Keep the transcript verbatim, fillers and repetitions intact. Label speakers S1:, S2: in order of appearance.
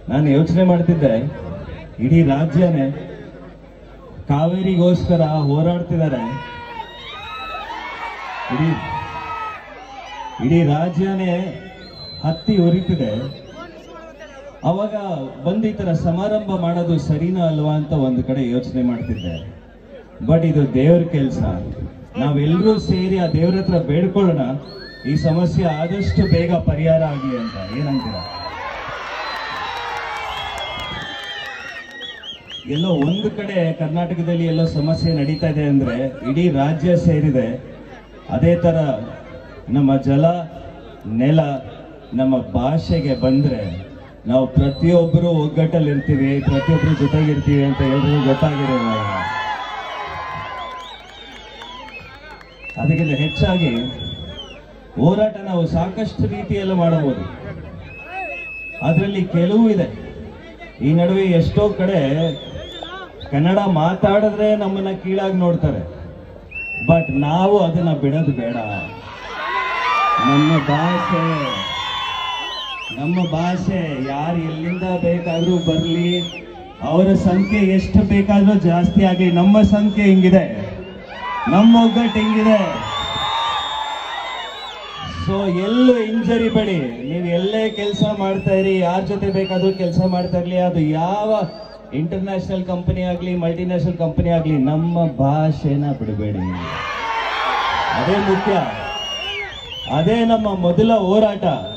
S1: ನಾನು ಯೋಚನೆ ಮಾಡ್ತಿದ್ದೆ, ಇಡೀ ರಾಜ್ಯನೇ ಕಾವೇರಿಗೋಸ್ಕರ ಹೋರಾಡ್ತಿದ್ದಾರೆ, ಇಡೀ ಇಡೀ ರಾಜ್ಯನೇ ಹತ್ತಿ ಉರಿತಿದೆ. ಅವಾಗ ಬಂದು ಈ ತರ ಸಮಾರಂಭ ಮಾಡೋದು ಸರಿನಾ ಅಲ್ವಾ ಅಂತ ಒಂದು ಕಡೆ ಯೋಚನೆ ಮಾಡ್ತಿದ್ದೆ. ಬಟ್ ಇದು ದೇವ್ರ ಕೆಲಸ, ನಾವೆಲ್ಲರೂ ಸೇರಿ ಆ ದೇವ್ರ ಹತ್ರ ಬೇಡ್ಕೊಳ್ಳೋಣ ಈ ಸಮಸ್ಯೆ ಆದಷ್ಟು ಬೇಗ ಪರಿಹಾರ ಆಗಲಿ ಅಂತ. ಏನಂತೀರ? ಎಲ್ಲೋ ಒಂದು ಕಡೆ ಕರ್ನಾಟಕದಲ್ಲಿ ಎಲ್ಲೋ ಸಮಸ್ಯೆ ನಡೀತಾ ಇದೆ ಅಂದ್ರೆ ಇಡೀ ರಾಜ್ಯ ಸೇರಿದೆ. ಅದೇ ತರ ನಮ್ಮ ಜಲ, ನೆಲ, ನಮ್ಮ ಭಾಷೆಗೆ ಬಂದ್ರೆ ನಾವು ಪ್ರತಿಯೊಬ್ಬರು ಒಗ್ಗಟ್ಟಲ್ಲಿ ಇರ್ತೀವಿ, ಪ್ರತಿಯೊಬ್ಬರು ಜೊತೆಗಿರ್ತೀವಿ ಅಂತ ಎಲ್ರಿಗೂ ಗೊತ್ತಾಗಿರೋಲ್ಲ. ಅದಕ್ಕಿಂತ ಹೆಚ್ಚಾಗಿ ಹೋರಾಟ ನಾವು ಸಾಕಷ್ಟು ರೀತಿಯಲ್ಲಿ ಮಾಡಬಹುದು. ಅದರಲ್ಲಿ ಕೆಲವು ಇದೆ. ಈ ನಡುವೆ ಎಷ್ಟೋ ಕಡೆ ಕನ್ನಡ ಮಾತಾಡಿದ್ರೆ ನಮ್ಮನ್ನ ಕೀಳಾಗಿ ನೋಡ್ತಾರೆ. ಬಟ್ ನಾವು ಅದನ್ನ ಬಿಡೋದು ಬೇಡ. ನಮ್ಮ ಭಾಷೆ ನಮ್ಮ ಭಾಷೆ ಯಾರು ಎಲ್ಲಿಂದ ಬೇಕಾದ್ರೂ ಬರಲಿ, ಅವರ ಸಂಖ್ಯೆ ಎಷ್ಟು ಬೇಕಾದ್ರೂ ಜಾಸ್ತಿ ಆಗಲಿ, ನಮ್ಮ ಸಂಖ್ಯೆ ಹಿಂಗಿದೆ, ನಮ್ಮ ಒಗ್ಗಟ್ಟು ಹಿಂಗಿದೆ. ಸೊ ಎಲ್ಲೂ ಇಂಜರಿ ಬೇಡಿ. ನೀವು ಎಲ್ಲೇ ಕೆಲಸ ಮಾಡ್ತಾ ಇರಿ, ಯಾರ ಜೊತೆ ಬೇಕಾದ್ರೂ ಕೆಲಸ ಮಾಡ್ತಾ ಇರ್ಲಿ, ಅದು ಯಾವ ಇಂಟರ್ನ್ಯಾಷನಲ್ ಕಂಪನಿ ಆಗಲಿ, ಮಲ್ಟಿನ್ಯಾಷನಲ್ ಕಂಪನಿ ಆಗಲಿ, ನಮ್ಮ ಭಾಷೆನ ಬಿಡಬೇಡಿ. ಅದೇ ಮುಖ್ಯ. ಅದೇ ನಮ್ಮ ಮೊದಲ ಹೋರಾಟ.